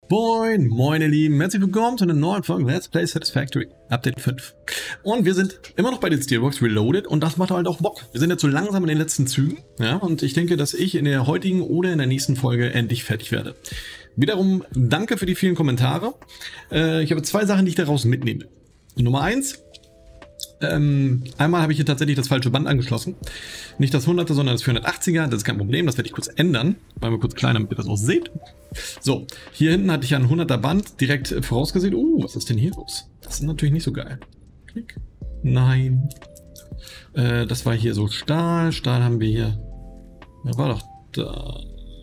Moin, moin ihr Lieben, herzlich willkommen zu einer neuen Folge Let's Play Satisfactory Update 5. Und wir sind immer noch bei den Steelworks Reloaded und das macht halt auch Bock. Wir sind jetzt so langsam in den letzten Zügen, ja, und ich denke, dass ich in der heutigen oder in der nächsten Folge endlich fertig werde. Wiederum danke für die vielen Kommentare. Ich habe zwei Sachen, die ich daraus mitnehme. Nummer 1. Einmal habe ich hier tatsächlich das falsche Band angeschlossen. Nicht das 100er, sondern das 480er. Das ist kein Problem, das werde ich kurz ändern. Machen wir kurz klein, damit ihr das auch seht. So, hier hinten hatte ich ja ein 100er Band direkt vorausgesehen. Was ist denn hier los? Das ist natürlich nicht so geil. Klick. Nein. Das war hier so Stahl. Stahl haben wir hier. Ja, war doch da.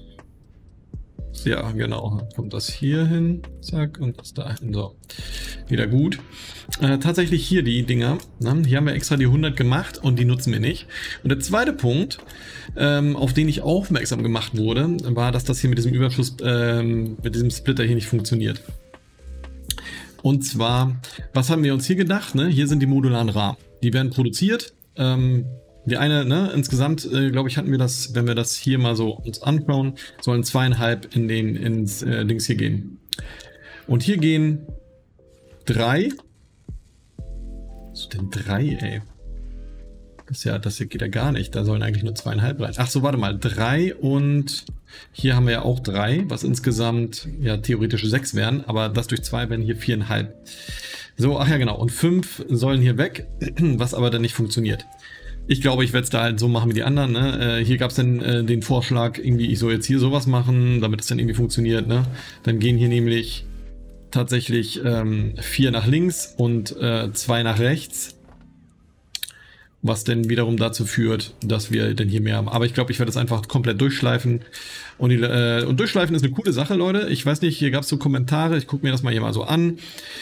Ja, genau. Dann kommt das hier hin. Zack. Und das da hin. So. Wieder gut. Tatsächlich hier die Dinger. Ne? Hier haben wir extra die 100 gemacht und die nutzen wir nicht. Und der zweite Punkt, auf den ich aufmerksam gemacht wurde, war, dass das hier mit diesem Überschuss, mit diesem Splitter hier nicht funktioniert. Und zwar, was haben wir uns hier gedacht? Ne? Hier sind die modularen Rahmen. Die werden produziert. Die eine, ne, insgesamt, glaube ich, hatten wir das, wenn wir das hier mal so uns anschauen, sollen 2,5 ins Dings hier gehen. Und hier gehen 3. Was ist denn 3, ey? Das hier geht ja gar nicht. Da sollen eigentlich nur 2,5 rein. Ach so, warte mal. 3 und hier haben wir ja auch 3, was insgesamt ja theoretisch 6 wären, aber das durch 2 wären hier 4,5. So, ach ja, genau. Und 5 sollen hier weg, was aber dann nicht funktioniert. Ich glaube, ich werde es da halt so machen wie die anderen. Ne? Hier gab es dann den Vorschlag, irgendwie, ich soll jetzt hier sowas machen, damit es dann irgendwie funktioniert. Ne? Dann gehen hier nämlich tatsächlich 4 nach links und 2 nach rechts. Was dann wiederum dazu führt, dass wir dann hier mehr haben. Aber ich glaube, ich werde es einfach komplett durchschleifen. Und durchschleifen ist eine coole Sache, Leute. Ich weiß nicht, hier gab es so Kommentare. Ich gucke mir das mal hier mal so an.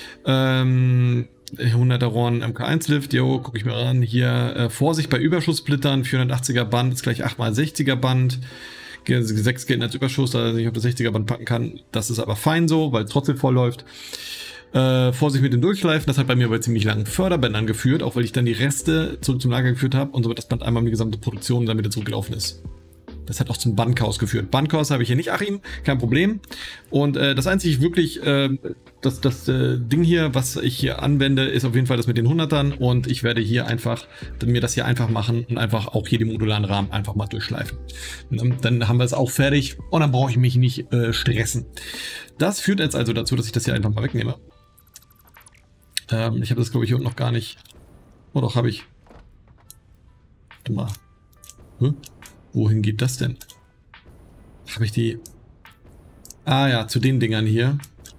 100er Rohren MK1 Lift, jo, gucke ich mir an. Hier Vorsicht bei Überschusssplittern, 480er Band ist gleich 8x60er Band. 6 gelten als Überschuss, also ich auf das 60er Band packen kann. Das ist aber fein so, weil es trotzdem voll läuft. Vorsicht mit dem Durchschleifen, das hat bei mir bei ziemlich langen Förderbändern geführt, auch weil ich dann die Reste zurück zum Lager geführt habe und so wird das Band einmal in die gesamte Produktion dann wieder zurückgelaufen ist. Das hat auch zum Bandchaos geführt. Bandchaos habe ich hier nicht, Achim, kein Problem. Und das einzige wirklich, das Ding hier, was ich hier anwende, ist auf jeden Fall das mit den 100ern. Und ich werde hier einfach, mir das hier einfach machen und einfach auch hier die modularen Rahmen einfach mal durchschleifen. Dann haben wir es auch fertig und dann brauche ich mich nicht stressen. Das führt jetzt also dazu, dass ich das hier einfach mal wegnehme. Ich habe das, glaube ich, hier unten noch gar nicht. Oh doch, habe ich. Warte mal. Wohin geht das denn? Habe ich die... Ah ja, zu den Dingern hier.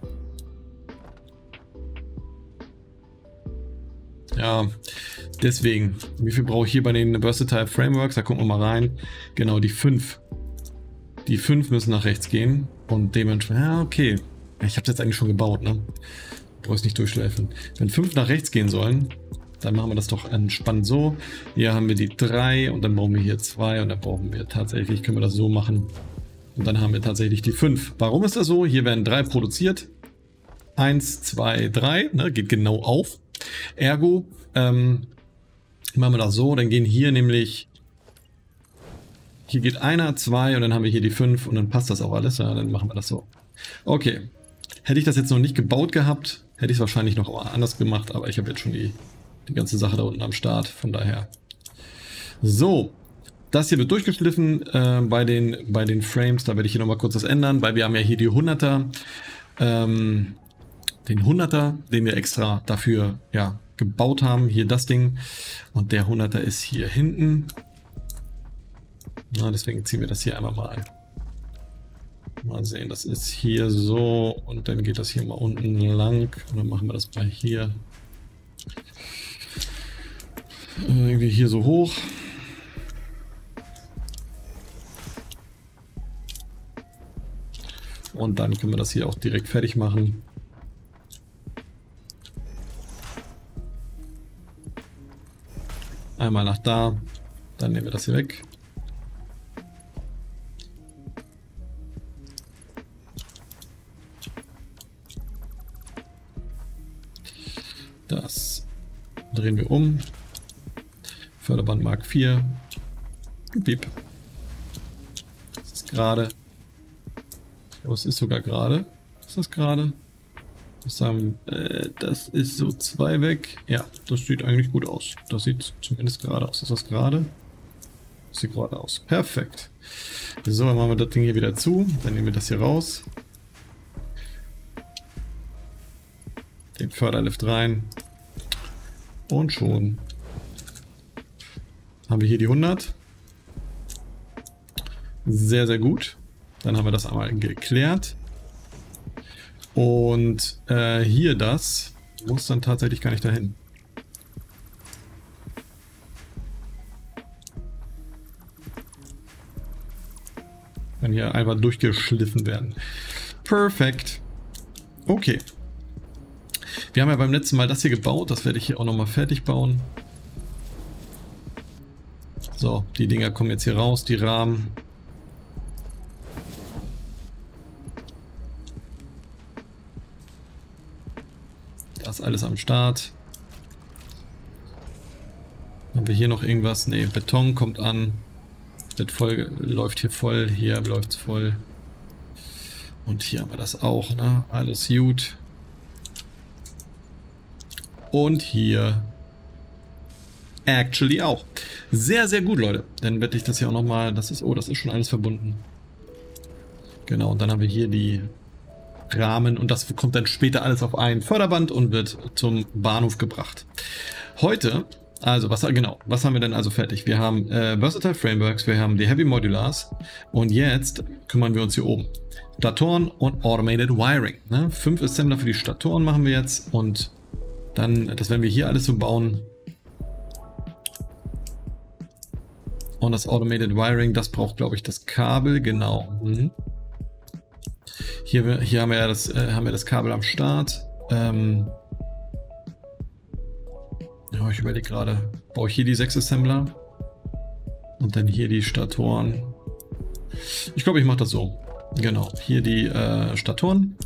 Ja, deswegen. Wie viel brauche ich hier bei den Versatile Frameworks? Da gucken wir mal rein. Genau, die 5. Die 5 müssen nach rechts gehen. Und dementsprechend... Ja, okay. Ich habe es jetzt eigentlich schon gebaut, ne? Du brauchst nicht durchschleifen. Wenn 5 nach rechts gehen sollen... Dann machen wir das doch entspannt so. Hier haben wir die 3 und dann brauchen wir hier 2 und dann brauchen wir tatsächlich, können wir das so machen. Und dann haben wir tatsächlich die 5. Warum ist das so? Hier werden 3 produziert. 1, 2, 3, ne, geht genau auf. Ergo, machen wir das so, dann gehen hier nämlich, hier geht einer, 2 und dann haben wir hier die 5 und dann passt das auch alles. Ja, dann machen wir das so. Okay. Hätte ich das jetzt noch nicht gebaut gehabt, hätte ich es wahrscheinlich noch anders gemacht, aber ich habe jetzt schon die ganze Sache da unten am Start, von daher. So, das hier wird durchgeschliffen bei den Frames, da werde ich hier nochmal kurz was ändern, weil wir haben ja hier die 100er, den 100er, den wir extra dafür ja gebaut haben, hier das Ding, und der 100er ist hier hinten. Na, deswegen ziehen wir das hier einmal mal sehen, das ist hier so und dann geht das hier mal unten lang und dann machen wir das mal hier. Irgendwie hier so hoch. Und dann können wir das hier auch direkt fertig machen. Einmal nach da, dann nehmen wir das hier weg. Das drehen wir um. Förderband Mark 4. Bip. Das ist gerade. Aber es ist sogar gerade. ist das gerade? Das ist so 2 weg. Ja, das sieht eigentlich gut aus. Das sieht zumindest gerade aus. Ist das gerade? Das sieht gerade aus. Perfekt. So, dann machen wir das Ding hier wieder zu. Dann nehmen wir das hier raus. Den Förderlift rein. Und schon haben wir hier die 100. Sehr, sehr gut. Dann haben wir das einmal geklärt. Und hier das muss dann tatsächlich gar nicht dahin. Kann hier einfach durchgeschliffen werden. Perfekt. Okay. Wir haben ja beim letzten Mal das hier gebaut. Das werde ich hier auch nochmal fertig bauen. So, die Dinger kommen jetzt hier raus, die Rahmen. Das ist alles am Start. Haben wir hier noch irgendwas? Ne, Beton kommt an. Wird voll, läuft hier voll. Hier läuft es voll. Und hier haben wir das auch, ne? Alles gut. Und hier actually auch. Sehr, sehr gut, Leute. Dann werde ich das hier auch nochmal. Das ist, oh, das ist schon alles verbunden. Genau, und dann haben wir hier die Rahmen und das kommt dann später alles auf ein Förderband und wird zum Bahnhof gebracht. Heute, also was haben wir denn also fertig? Wir haben Versatile Frameworks, wir haben die Heavy Modulars und jetzt kümmern wir uns hier oben. Statoren und Automated Wiring. Ne? 5 Assembler für die Statoren machen wir jetzt und dann, das werden wir hier alles so bauen. Und das Automated Wiring, das braucht, glaube ich, das Kabel, genau. Hier haben wir ja das Kabel am Start. Ja, ich überlege gerade, baue ich hier die 6 Assembler und dann hier die Statoren. Ich glaube, ich mache das so. Genau, hier die Statoren.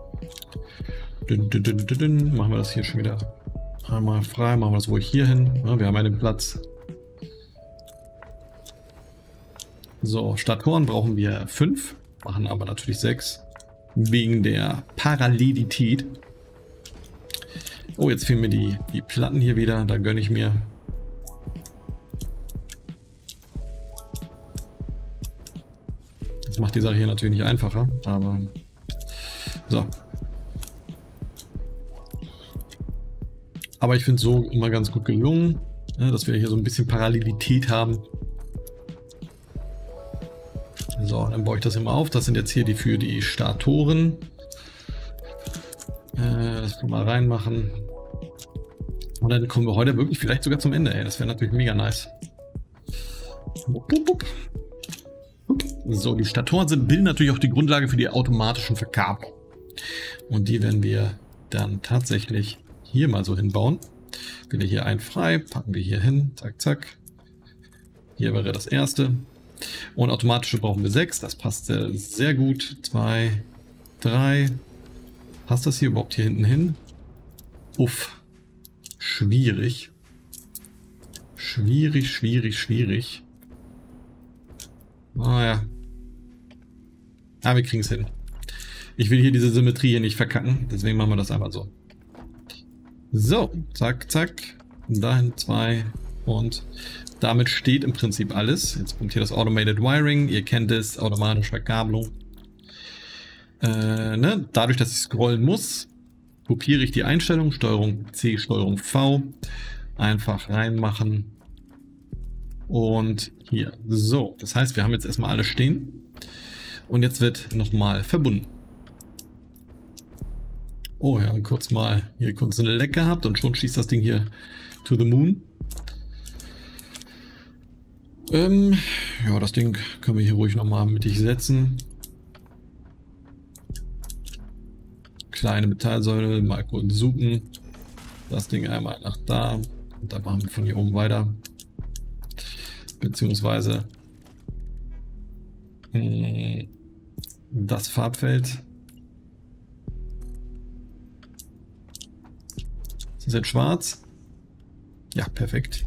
Machen wir das hier schon wieder einmal frei, machen wir das ruhig hier hin. Ja, wir haben einen Platz. So, Statoren brauchen wir 5, machen aber natürlich 6. Wegen der Parallelität. Oh, jetzt fehlen mir die Platten hier wieder. Da gönne ich mir. Das macht die Sache hier natürlich nicht einfacher. Aber so. Aber ich finde es so immer ganz gut gelungen, dass wir hier so ein bisschen Parallelität haben. So, dann baue ich das immer auf. Das sind jetzt hier die für die Statoren. Das können wir reinmachen. Und dann kommen wir heute wirklich vielleicht sogar zum Ende. Ey. Das wäre natürlich mega nice. So, die Statoren bilden natürlich auch die Grundlage für die automatischen Verkabelung. Und die werden wir dann tatsächlich hier mal so hinbauen. Wieder hier einen frei, packen wir hier hin. Zack, zack. Hier wäre das erste. Und automatische brauchen wir 6, das passt sehr gut. 2, 3. Passt das hier überhaupt hier hinten hin? Uff. Schwierig. Schwierig, schwierig, schwierig. Naja. Aber wir kriegen es hin. Ich will hier diese Symmetrie hier nicht verkacken, deswegen machen wir das einfach so. So, zack, zack. Dahin 2 und damit steht im Prinzip alles. Jetzt kommt hier das Automated Wiring. Ihr kennt es, automatische Verkabelung. Dadurch, dass ich scrollen muss, kopiere ich die Einstellung. Steuerung C, Steuerung V. Einfach reinmachen. Und hier. So, das heißt, wir haben jetzt erstmal alles stehen. Und jetzt wird nochmal verbunden. Oh ja, kurz mal hier kurz eine Leck gehabt und schon schießt das Ding hier to the moon. Ja, das Ding können wir hier ruhig nochmal mittig setzen. Kleine Metallsäule, mal kurz zoomen. Das Ding einmal nach da. Und dann machen wir von hier oben weiter. Beziehungsweise das Farbfeld. Ist das jetzt schwarz? Ja, perfekt.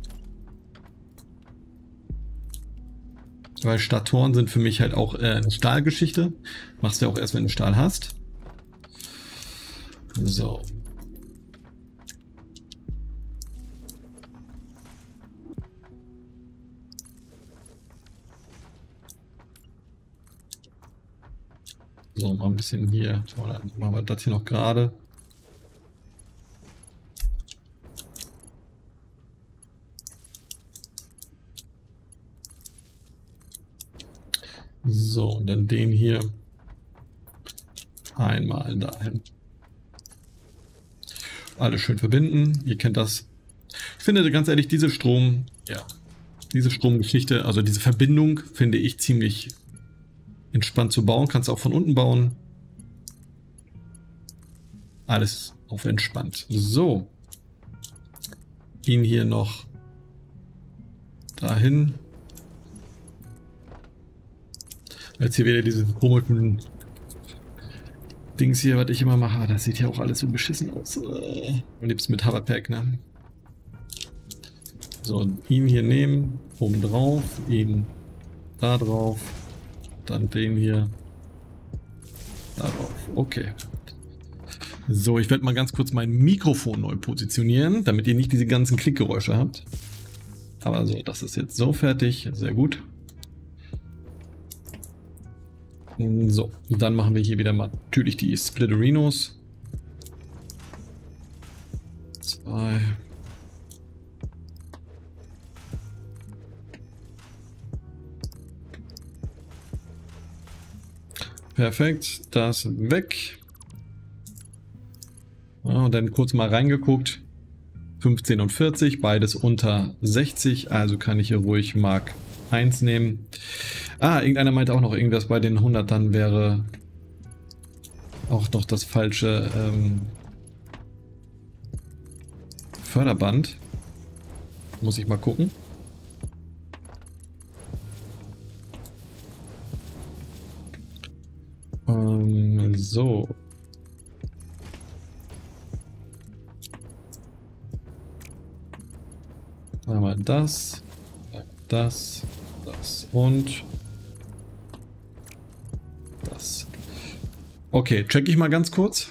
Weil Statoren sind für mich halt auch eine Stahlgeschichte. Machst du ja auch erst, wenn du Stahl hast. So. So, mal ein bisschen hier. So, dann machen wir das hier noch gerade. So, und dann den hier einmal dahin. Alles schön verbinden. Ihr kennt das. Ich finde ganz ehrlich, diese Stromgeschichte, also diese Verbindung, finde ich ziemlich entspannt zu bauen. Kannst auch von unten bauen. Alles auf entspannt. So. Ihn hier noch dahin. Jetzt hier wieder diese komischen Dings hier, was ich immer mache. Das sieht ja auch alles so beschissen aus. Am liebsten mit Hoverpack, ne? So, ihn hier nehmen, oben drauf, ihn da drauf, dann den hier da drauf. Okay. So, ich werde mal ganz kurz mein Mikrofon neu positionieren, damit ihr nicht diese ganzen Klickgeräusche habt. Aber so, das ist jetzt so fertig. Sehr gut. So, dann machen wir hier wieder mal natürlich die Splitterinos. 2. Perfekt, das weg. Ja, und dann kurz mal reingeguckt. 15 und 40, beides unter 60, also kann ich hier ruhig Mark 1 nehmen. Ah, irgendeiner meinte auch noch, irgendwas bei den 100ern wäre auch noch das falsche Förderband. Muss ich mal gucken. So. Einmal das und das. Okay, check ich mal ganz kurz.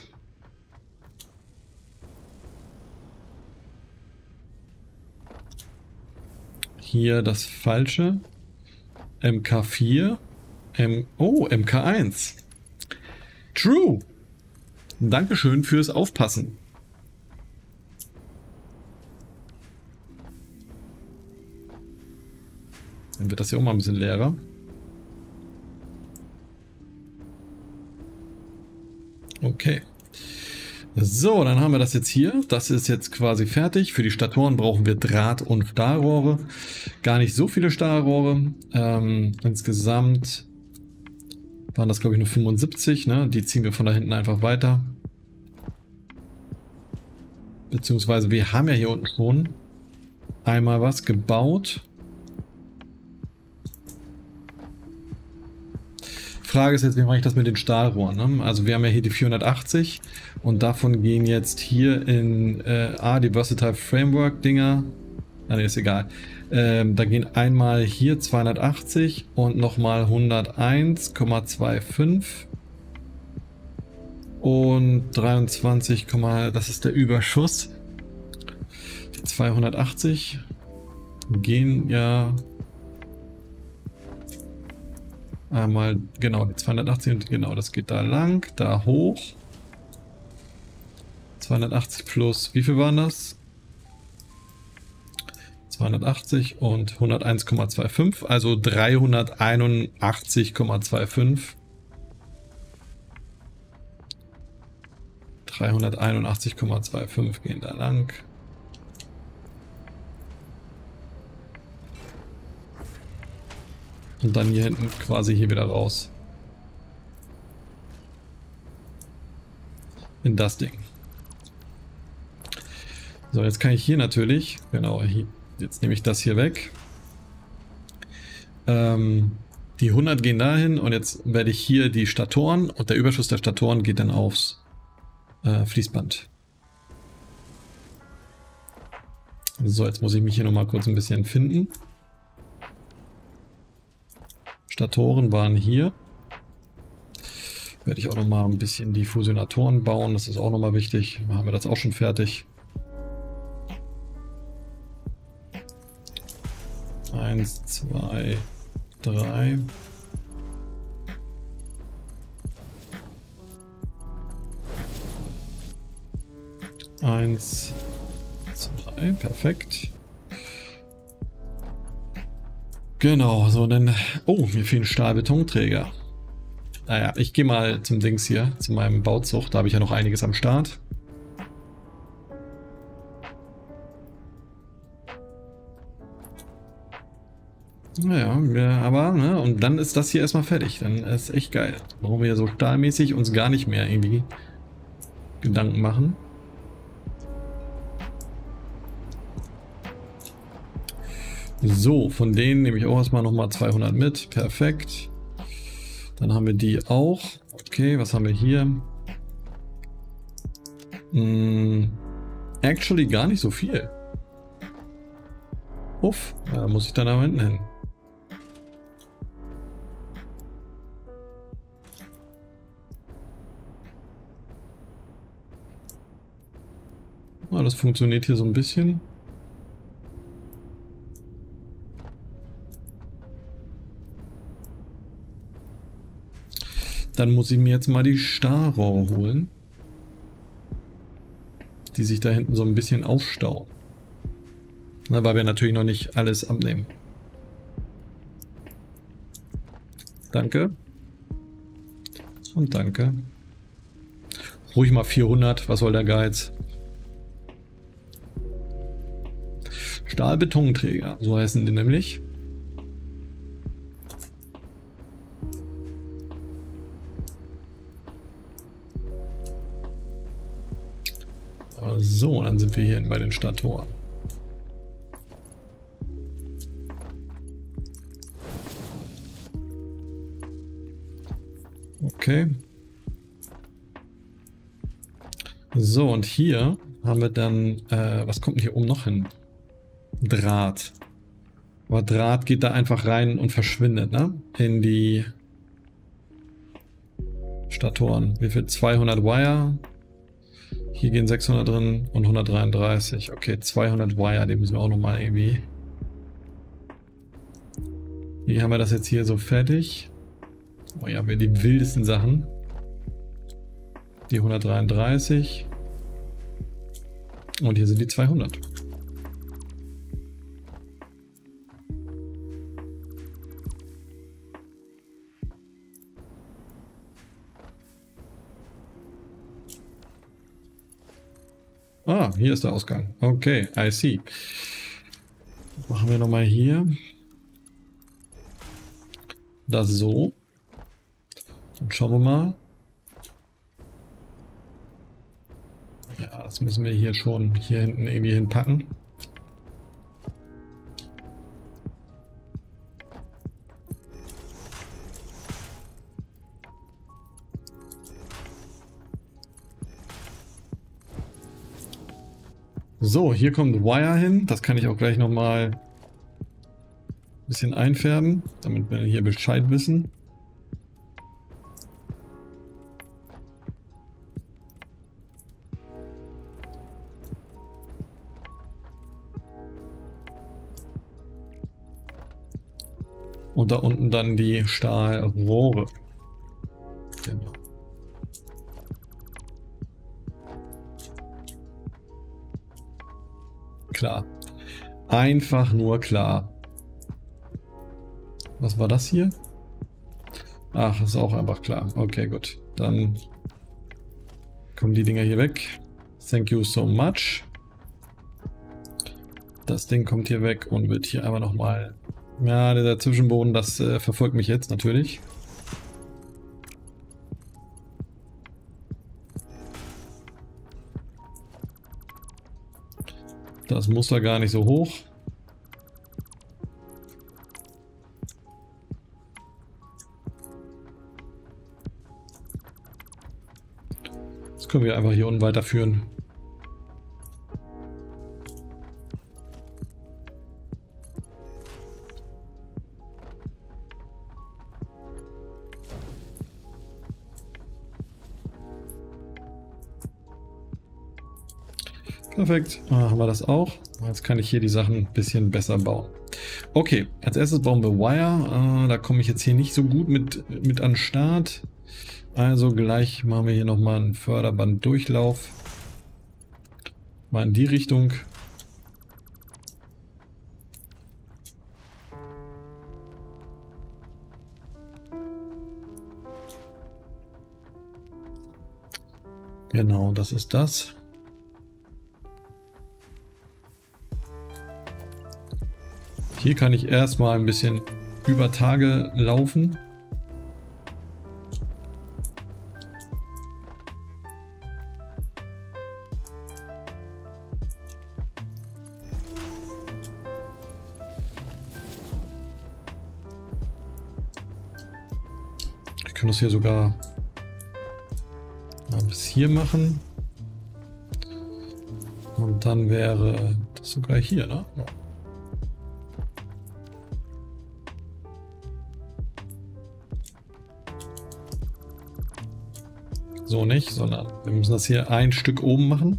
Hier das falsche. MK4. Oh, MK1. True. Dankeschön fürs Aufpassen. Dann wird das hier auch mal ein bisschen leerer. Okay. So, dann haben wir das jetzt hier. Das ist jetzt quasi fertig. Für die Statoren brauchen wir Draht- und Stahlrohre. Gar nicht so viele Stahlrohre. Insgesamt waren das, glaube ich, nur 75. Ne? Die ziehen wir von da hinten einfach weiter. Beziehungsweise wir haben ja hier unten schon einmal was gebaut. Frage ist jetzt, wie mache ich das mit den Stahlrohren? Ne? Also wir haben ja hier die 480 und davon gehen jetzt hier in die Versatile Framework Dinger. Ne, ist egal. Da gehen einmal hier 280 und nochmal 101,25 und 23, das ist der Überschuss. Die 280 gehen ja einmal, genau, die 280 und genau, das geht da lang, da hoch. 280 plus, wie viel waren das? 280 und 101,25, also 381,25. 381,25 gehen da lang. Und dann hier hinten quasi hier wieder raus. In das Ding. So, jetzt kann ich hier natürlich, genau, hier, jetzt nehme ich das hier weg. Die 100 gehen dahin und jetzt werde ich hier die Statoren und der Überschuss der Statoren geht dann aufs Fließband. So, jetzt muss ich mich hier nochmal kurz ein bisschen finden. Statoren waren hier. Werde ich auch noch mal ein bisschen die Fusionatoren bauen. Das ist auch noch mal wichtig. Dann haben wir das auch schon fertig. 1, 2, 3. Eins, zwei, perfekt. Genau, so dann. Oh, mir fehlen Stahlbetonträger. Naja, ich gehe mal zum Dings hier, zu meinem Bauzug. Da habe ich ja noch einiges am Start. Naja, aber, ne, und dann ist das hier erstmal fertig. Dann ist echt geil. Brauchen wir ja so stahlmäßig uns gar nicht mehr irgendwie Gedanken machen. So, von denen nehme ich auch erstmal nochmal 200 mit. Perfekt. Dann haben wir die auch. Okay, was haben wir hier? Actually gar nicht so viel. Uff, da muss ich dann da hinten hin. Ah, das funktioniert hier so ein bisschen. Dann muss ich mir jetzt mal die Stahlrohre holen, die sich da hinten so ein bisschen aufstauen. Na, weil wir natürlich noch nicht alles abnehmen. Danke. Und danke. Ruhig mal 400, was soll der Geiz? Stahlbetonträger, so heißen die nämlich. So, dann sind wir hier bei den Stadttoren. Okay. So, und hier haben wir dann, was kommt denn hier oben noch hin? Draht. Aber Draht geht da einfach rein und verschwindet, ne? In die Stadttoren. Wie viel? 200 Wire. Hier gehen 600 drin und 133. Okay, 200 Wire, die müssen wir auch nochmal irgendwie. Wie haben wir das jetzt hier so fertig? Oh ja, wir die wildesten Sachen. Die 133. Und hier sind die 200. Ah, hier ist der Ausgang. Okay, I see. Machen wir nochmal hier. Das so. Und schauen wir mal. Ja, das müssen wir hier schon hier hinten irgendwie hinpacken. So, hier kommt Wire hin. Das kann ich auch gleich nochmal ein bisschen einfärben, damit wir hier Bescheid wissen. Und da unten dann die Stahlrohre. Genau. Klar. Einfach nur klar. Was war das hier? Ach, ist auch einfach klar. Okay, gut. Dann kommen die Dinger hier weg. Thank you so much. Das Ding kommt hier weg und wird hier einmal nochmal... Ja, dieser Zwischenboden, das verfolgt mich jetzt natürlich. Das Muster gar nicht so hoch. Das können wir einfach hier unten weiterführen. Perfekt, haben wir das auch. Jetzt kann ich hier die Sachen ein bisschen besser bauen. Okay, als erstes bauen wir Wire. Da komme ich jetzt hier nicht so gut mit an den Start. Also gleich machen wir hier nochmal einen Förderband-Durchlauf. Mal in die Richtung. Genau, das ist das. Hier kann ich erstmal ein bisschen über Tage laufen. Ich kann das hier sogar bis hier machen. Und dann wäre das sogar hier, ne? Ja. So nicht, sondern wir müssen das hier ein Stück oben machen.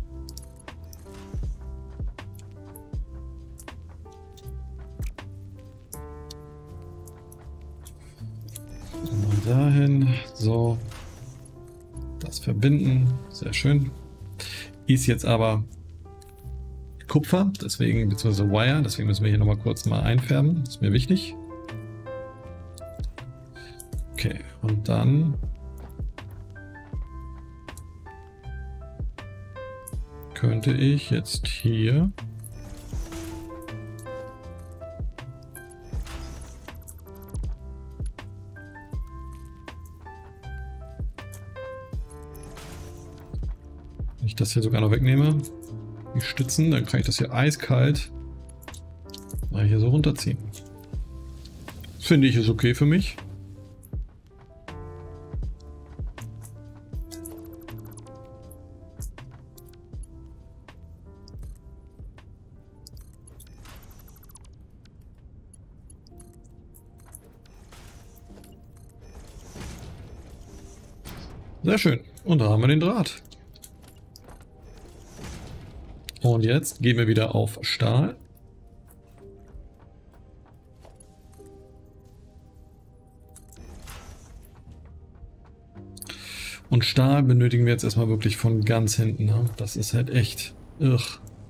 Mal dahin, so. Das verbinden, sehr schön. Ist jetzt aber Kupfer, deswegen, beziehungsweise Wire, deswegen müssen wir hier nochmal kurz mal einfärben. Das ist mir wichtig. Okay, und dann könnte ich jetzt hier wenn ich das hier sogar noch wegnehme, die Stützen, dann kann ich das hier eiskalt mal hier so runterziehen. Das finde ich ist okay für mich. Sehr schön. Und da haben wir den Draht. Und jetzt gehen wir wieder auf Stahl. Und Stahl benötigen wir jetzt erstmal wirklich von ganz hinten. Ne? Das ist halt echt irr.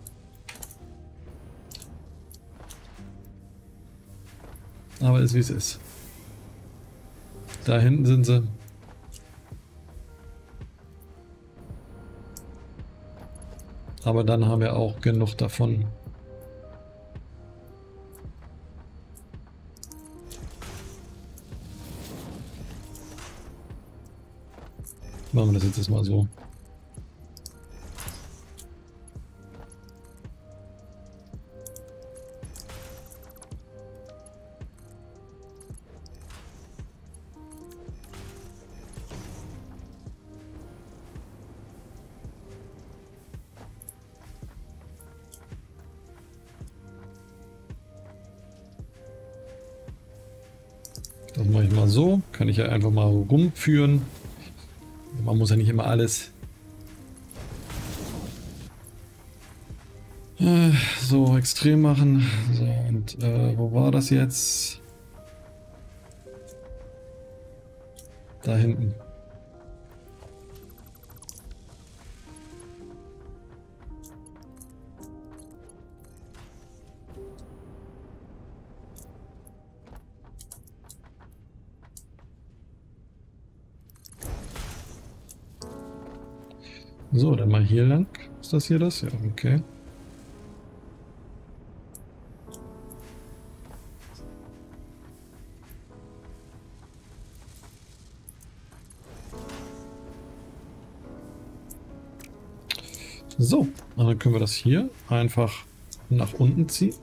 Aber ist wie es ist. Da hinten sind sie. Aber dann haben wir auch genug davon. Machen wir das jetzt erstmal so. Das mache ich mal so. Kann ich ja einfach mal rumführen. Man muss ja nicht immer alles so extrem machen. So, und wo war das jetzt? Da hinten. So, dann mal hier lang. Ist das hier das? Ja, okay. So, und dann können wir das hier einfach nach unten ziehen.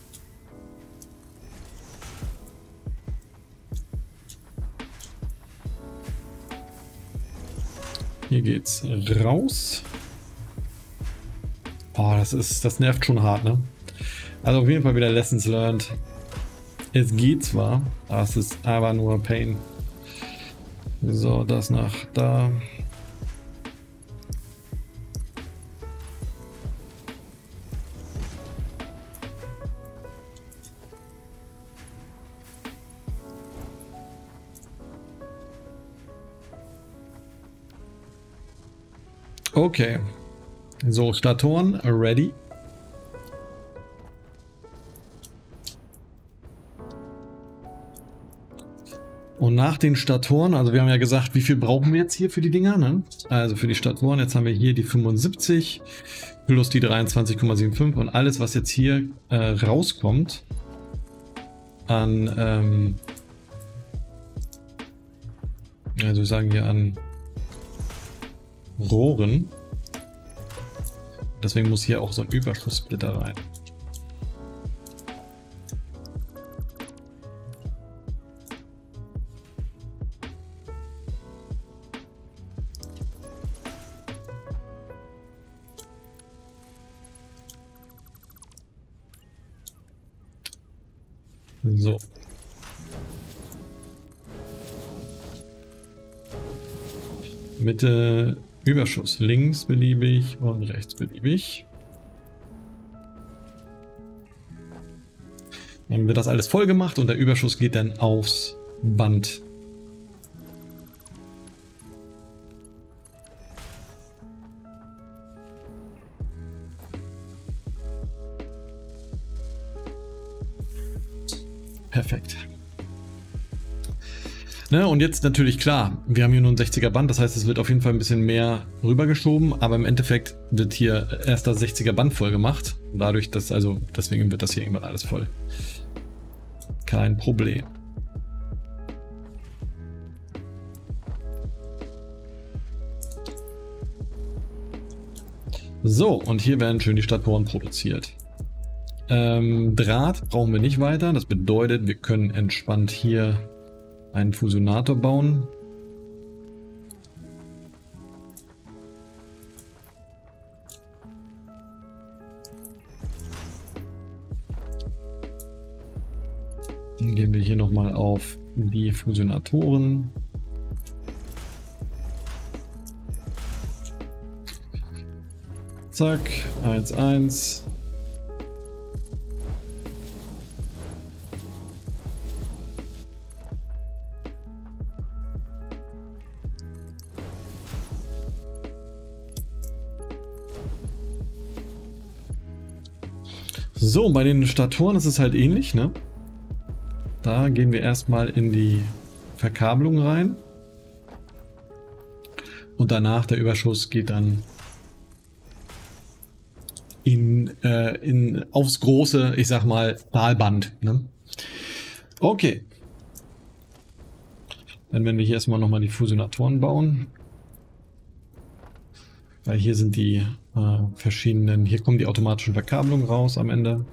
Hier geht's raus. Oh, das nervt schon hart, ne? Also auf jeden Fall wieder Lessons learned. Es geht zwar, aber es ist aber nur Pain. So, das nach da. Okay. So, Statoren ready. Und nach den Statoren, also wir haben ja gesagt, wie viel brauchen wir jetzt hier für die Dinger, ne? Also für die Statoren, jetzt haben wir hier die 75 plus die 23,75 und alles, was jetzt hier rauskommt an, also wir sagen hier an Rohren. Deswegen muss hier auch so ein Überschusssplitter rein. So. Mitte Überschuss. Links beliebig und rechts beliebig. Dann wird das alles voll gemacht und der Überschuss geht dann aufs Band. Perfekt. Ne, und jetzt natürlich klar, wir haben hier nur ein 60er Band, das heißt, es wird auf jeden Fall ein bisschen mehr rübergeschoben, aber im Endeffekt wird hier erst das 60er Band voll gemacht. Dadurch, dass, also deswegen wird das hier irgendwann alles voll. Kein Problem. So, und hier werden schön die Statoren produziert. Draht brauchen wir nicht weiter. Das bedeutet, wir können entspannt hier einen Fusionator bauen. Dann gehen wir hier nochmal auf die Fusionatoren. Zack, 1,1. So, bei den Statoren ist es halt ähnlich, ne? Da gehen wir erstmal in die Verkabelung rein. Und danach der Überschuss geht dann aufs große, ich sag mal, Stahlband. Ne? Okay. Dann werden wir hier erstmal nochmal die Fusionatoren bauen. Weil hier sind die verschiedenen, hier kommen die automatischen Verkabelungen raus am Ende.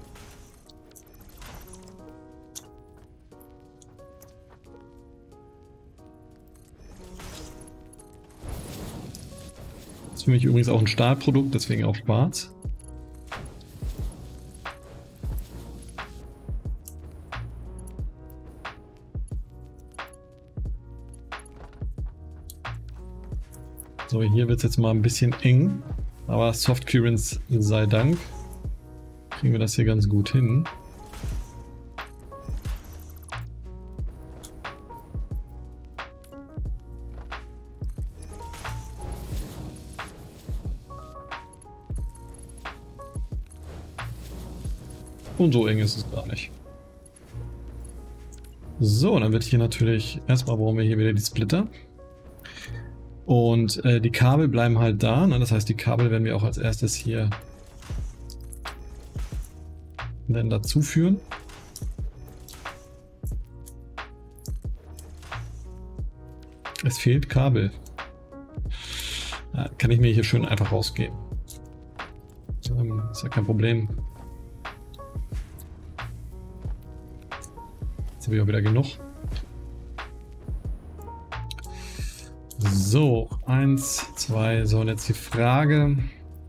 Das ist für mich übrigens auch ein Stahlprodukt, deswegen auch schwarz. So, hier wird es jetzt mal ein bisschen eng, aber Soft Clearance sei Dank kriegen wir das hier ganz gut hin. Und so eng ist es gar nicht. So, dann wird hier natürlich, erstmal brauchen wir hier wieder die Splitter. Und die Kabel bleiben halt da, ne? Das heißt, die Kabel werden wir auch als erstes hier dann dazu führen. Es fehlt Kabel. Ja, kann ich mir hier schön einfach rausgeben. Ist ja kein Problem. Jetzt habe ich auch wieder genug. So, 1, 2, so und jetzt die Frage.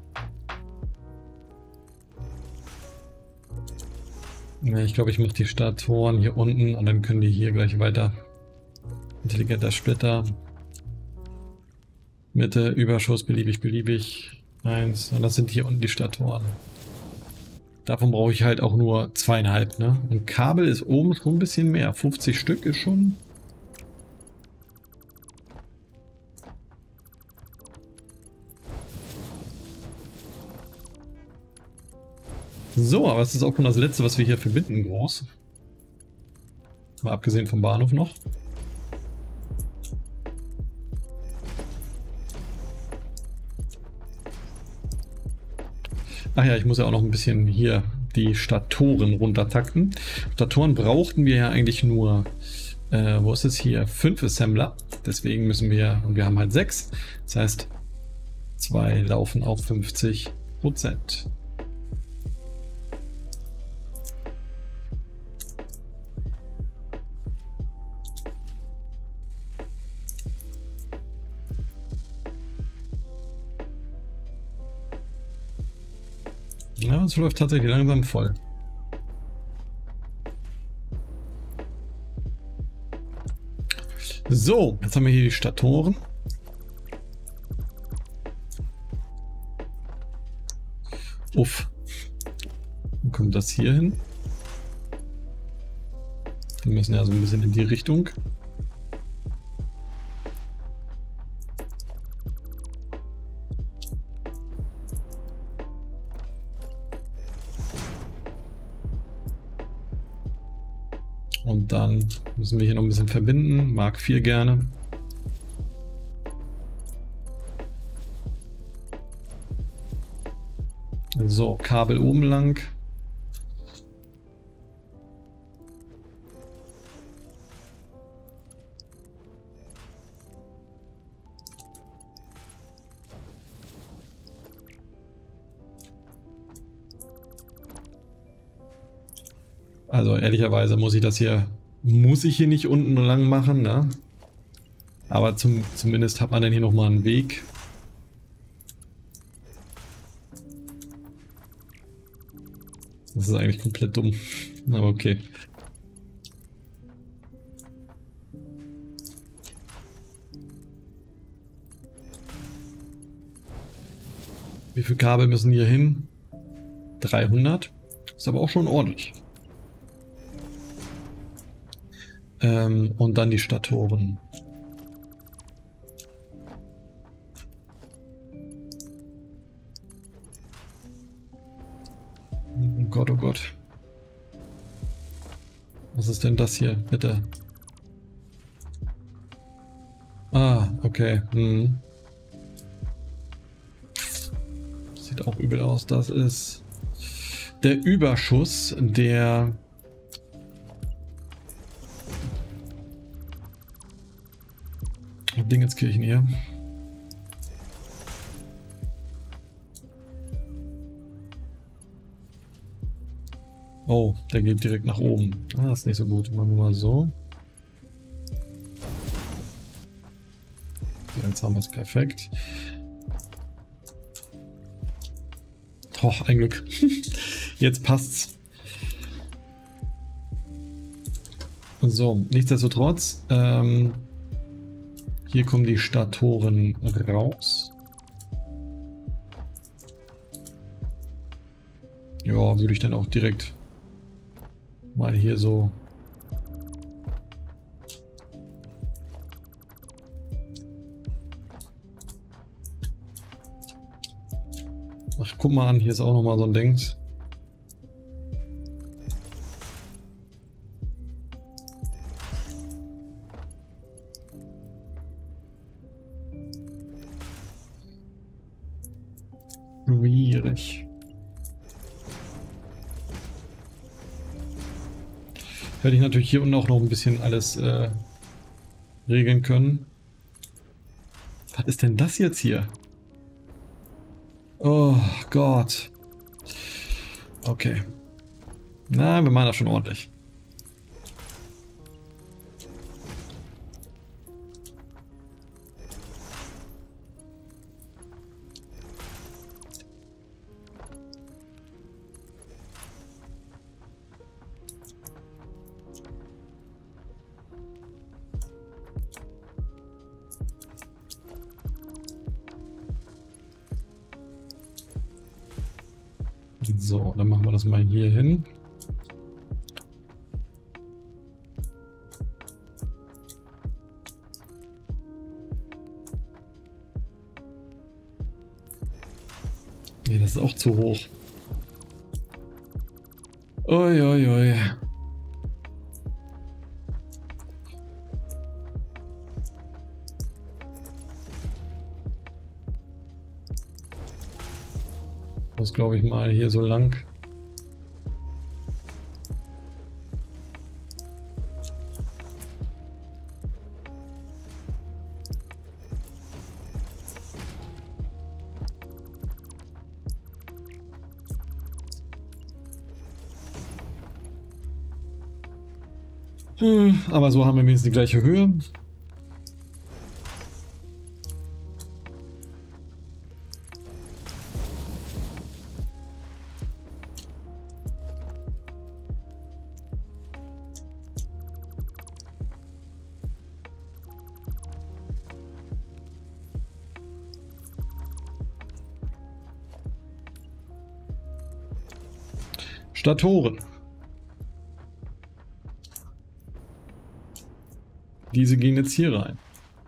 Ich glaube, ich mache die Statoren hier unten und dann können die hier gleich weiter. Intelligenter Splitter. Mitte, Überschuss, beliebig, beliebig. 1, und das sind hier unten die Statoren. Davon brauche ich halt auch nur 2,5, ne? Und Kabel ist oben schon ein bisschen mehr. 50 Stück ist schon. So, aber es ist auch schon das letzte, was wir hier verbinden, groß. Mal abgesehen vom Bahnhof noch. Ach ja, ich muss ja auch noch ein bisschen hier die Statoren runtertakten. Statoren brauchten wir ja eigentlich nur, wo ist es hier? 5 Assembler. Deswegen müssen wir, und wir haben halt 6. Das heißt, 2 laufen auf 50%. Ja, es läuft tatsächlich langsam voll. So, jetzt haben wir hier die Statoren. Uff. Dann kommt das hier hin. Wir müssen ja so ein bisschen in die Richtung. Und dann müssen wir hier noch ein bisschen verbinden. Mark 4 gerne. So, Kabel oben lang. Also ehrlicherweise muss ich hier nicht unten lang machen, ne? Aber zumindest hat man dann hier nochmal einen Weg. Das ist eigentlich komplett dumm. Aber okay. Wie viele Kabel müssen hier hin? 300. Ist aber auch schon ordentlich. Und dann die Statoren. Oh Gott, oh Gott. Was ist denn das hier, bitte? Ah, okay. Hm. Sieht auch übel aus. Das ist der Überschuss der Dingenskirchen hier. Oh, der geht direkt nach oben. Ah, ist nicht so gut. Machen wir mal so. Jetzt haben wir es perfekt. Oh, ein Glück. Jetzt passt's. So, nichtsdestotrotz, hier kommen die Statoren raus. Ja, würde ich dann auch direkt mal hier so ach, guck mal an, hier ist auch noch mal so ein Dings. Schwierig. Hätte ich natürlich hier unten auch noch ein bisschen alles regeln können. Was ist denn das jetzt hier? Oh Gott. Okay. Na, wir machen das schon ordentlich. So, dann machen wir das mal hier hin. Nee, das ist auch zu hoch. Ui, ui, ui. Das glaube ich mal hier so lang. Aber so haben wir wenigstens die gleiche Höhe. Statoren. Diese gehen jetzt hier rein.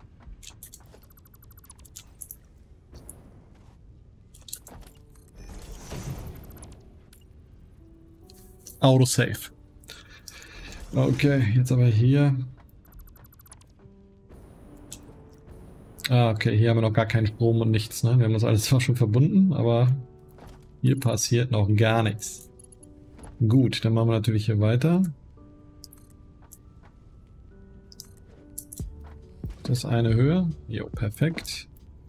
Autosave. Okay, jetzt aber hier. Ah, okay, hier haben wir noch gar keinen Strom und nichts, ne? Wir haben das alles zwar schon verbunden, aber hier passiert noch gar nichts. Gut, dann machen wir natürlich hier weiter. Das eine höher. Jo, perfekt.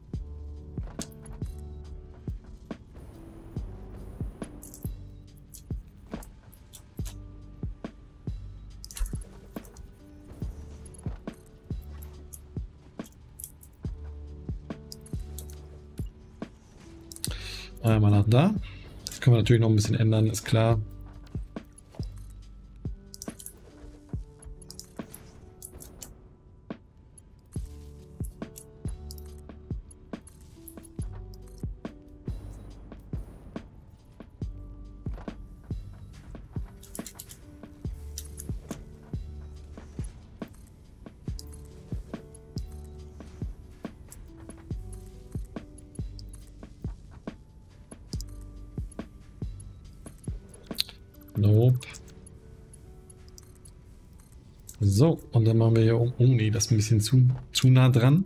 Einmal nach da. Das können wir natürlich noch ein bisschen ändern, ist klar. Nope. So, und dann machen wir hier um. Oh nee, das ist ein bisschen zu nah dran.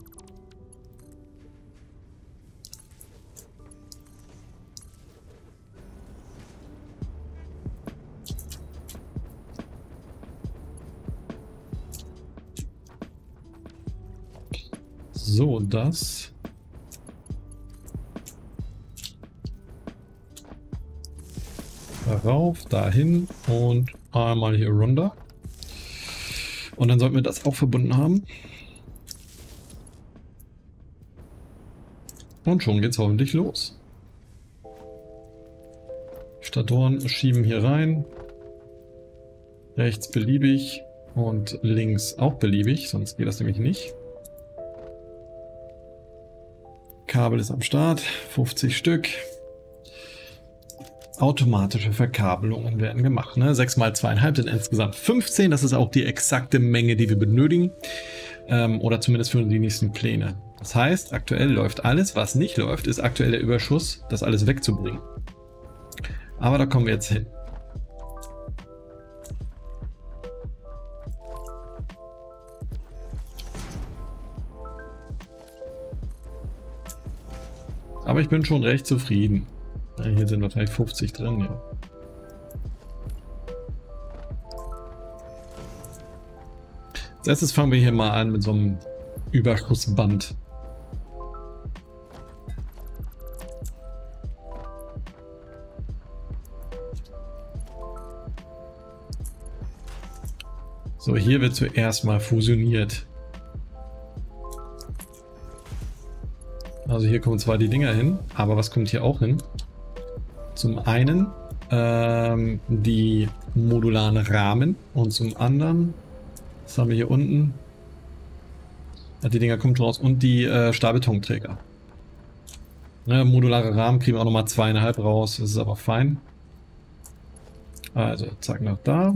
So, das. Darauf, dahin und einmal hier runter. Und dann sollten wir das auch verbunden haben. Und schon geht's hoffentlich los. Statoren schieben hier rein. Rechts beliebig und links auch beliebig, sonst geht das nämlich nicht. Kabel ist am Start, 50 Stück. Automatische Verkabelungen werden gemacht. Ne? 6 mal 2,5 sind insgesamt 15. Das ist auch die exakte Menge, die wir benötigen. Oder zumindest für die nächsten Pläne. Das heißt, aktuell läuft alles. Was nicht läuft, ist aktuell der Überschuss, das alles wegzubringen. Aber da kommen wir jetzt hin. Aber ich bin schon recht zufrieden. Hier sind wahrscheinlich 50 drin, ja. Als erstes fangen wir hier mal an mit so einem Überschussband. So, hier wird zuerst mal fusioniert. Also hier kommen zwar die Dinger hin, aber was kommt hier auch hin? Zum einen die modularen Rahmen und zum anderen, was haben wir hier unten? Die Dinger kommen raus und die Stahlbetonträger. Ne, modulare Rahmen kriegen wir auch nochmal 2,5 raus, das ist aber fein. Also zack, nach da.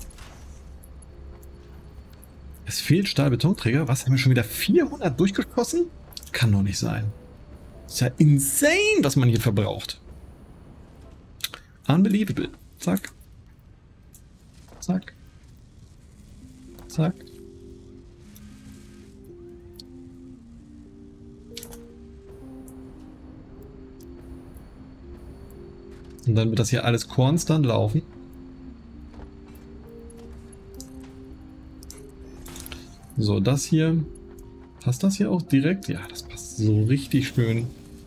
Es fehlt Stahlbetonträger. Was, haben wir schon wieder 400 durchgeschossen? Kann doch nicht sein. Ist ja insane, was man hier verbraucht. Unbelievable. Zack. Zack. Zack. Und dann wird das hier alles konstant laufen. So, das hier. Passt das hier auch direkt? Ja, das passt so richtig schön.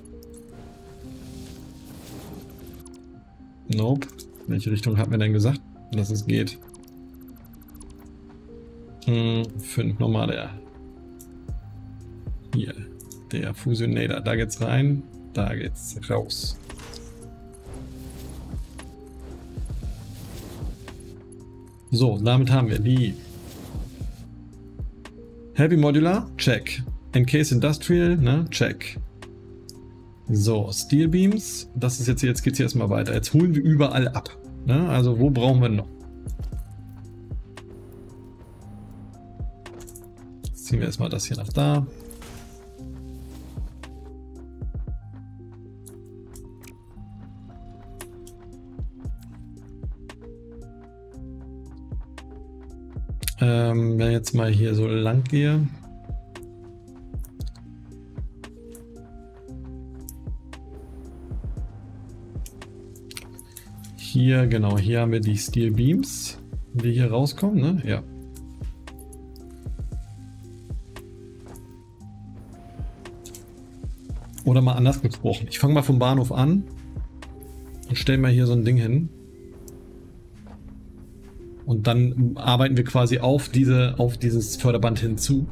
Nope. Welche Richtung hat mir denn gesagt, dass es geht? 5. Nochmal der. Hier. Der Fusionator. Da geht's rein. Da geht's raus. So, damit haben wir die Heavy Modular, check. Encase Industrial, ne, check. So, Steel Beams, das ist jetzt geht's hier erstmal weiter. Jetzt holen wir überall ab. Ne? Also wo brauchen wir noch? Jetzt ziehen wir erstmal das hier nach da. Wenn ich jetzt mal hier so lang gehe. Hier, genau, hier haben wir die Steel Beams, die hier rauskommen, ne? Ja. Oder mal anders gesprochen. Ich fange mal vom Bahnhof an und stelle mal hier so ein Ding hin. Und dann arbeiten wir quasi auf dieses Förderband hinzu.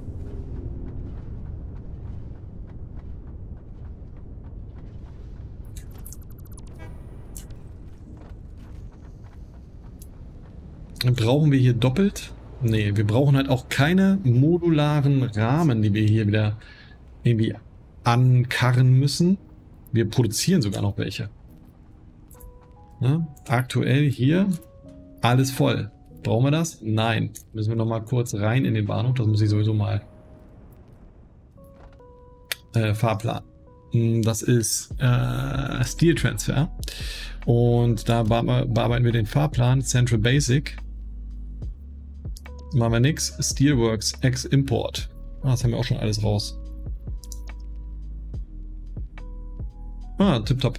Dann brauchen wir hier doppelt? Nee, wir brauchen halt auch keine modularen Rahmen, die wir hier wieder irgendwie ankarren müssen. Wir produzieren sogar noch welche. Ja, aktuell hier alles voll. Brauchen wir das? Nein. Müssen wir noch mal kurz rein in den Bahnhof. Das muss ich sowieso mal. Fahrplan. Das ist Steel Transfer. Und da bearbeiten wir den Fahrplan. Central Basic. Machen wir nichts. Steelworks X Import. Das haben wir auch schon alles raus. Tipptopp.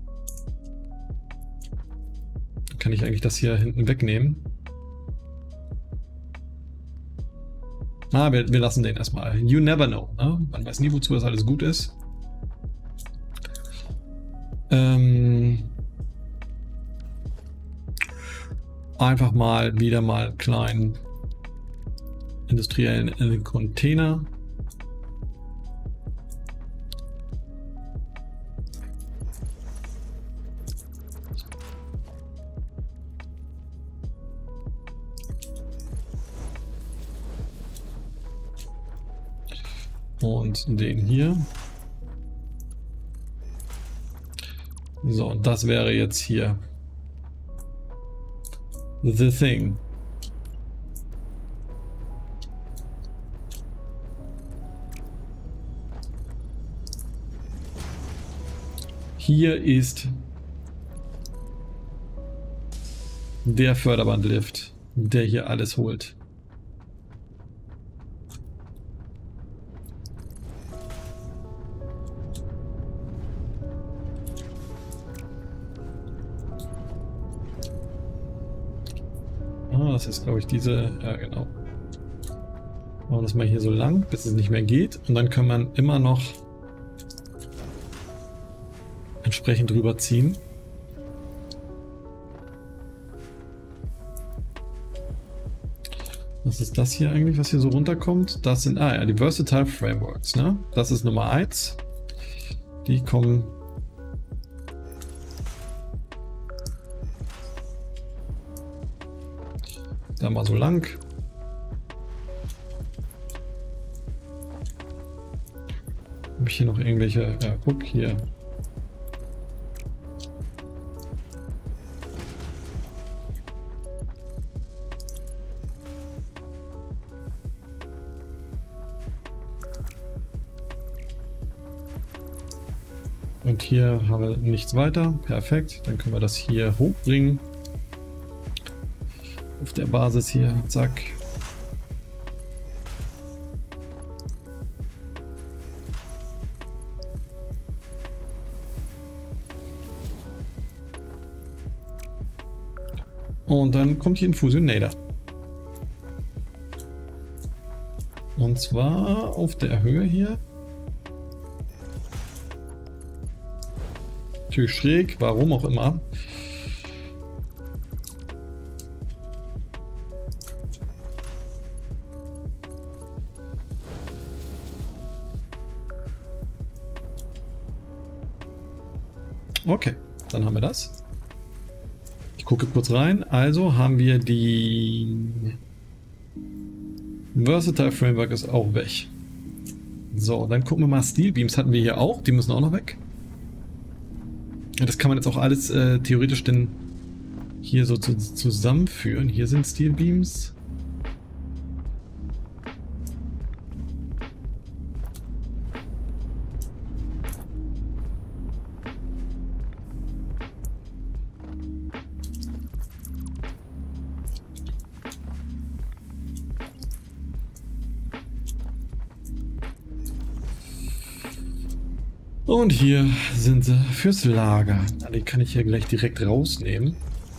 Dann kann ich eigentlich das hier hinten wegnehmen. Wir lassen den erstmal. You never know. Ne? Man weiß nie, wozu das alles gut ist. Einfach mal wieder mal kleinen industriellen Container. Und den hier. So, und das wäre jetzt hier the thing. Hier ist der Förderbandlift, der hier alles holt. Das ist, glaube ich, diese. Ja, genau. Machen wir das mal hier so lang, bis es nicht mehr geht. Und dann kann man immer noch entsprechend drüber ziehen. Was ist das hier eigentlich, was hier so runterkommt? Das sind, ja, die Versatile Frameworks, ne? Das ist Nummer 1. Die kommen da mal so lang. Habe ich hier noch irgendwelche, ja, guck hier. Und hier haben wir nichts weiter. Perfekt. Dann können wir das hier hochbringen. auf der Basis hier. Zack. Und dann kommt hier ein Fusionator. Und zwar auf der Höhe hier. Natürlich schräg, warum auch immer. Okay, dann haben wir das. Ich gucke kurz rein. Also haben wir die Versatile Framework ist auch weg. So, dann gucken wir mal. Steel Beams hatten wir hier auch. Die müssen auch noch weg. Das kann man jetzt auch alles theoretisch denn hier so zusammenführen. Hier sind Steel Beams. Und hier sind sie fürs Lager. Die kann ich hier gleich direkt rausnehmen.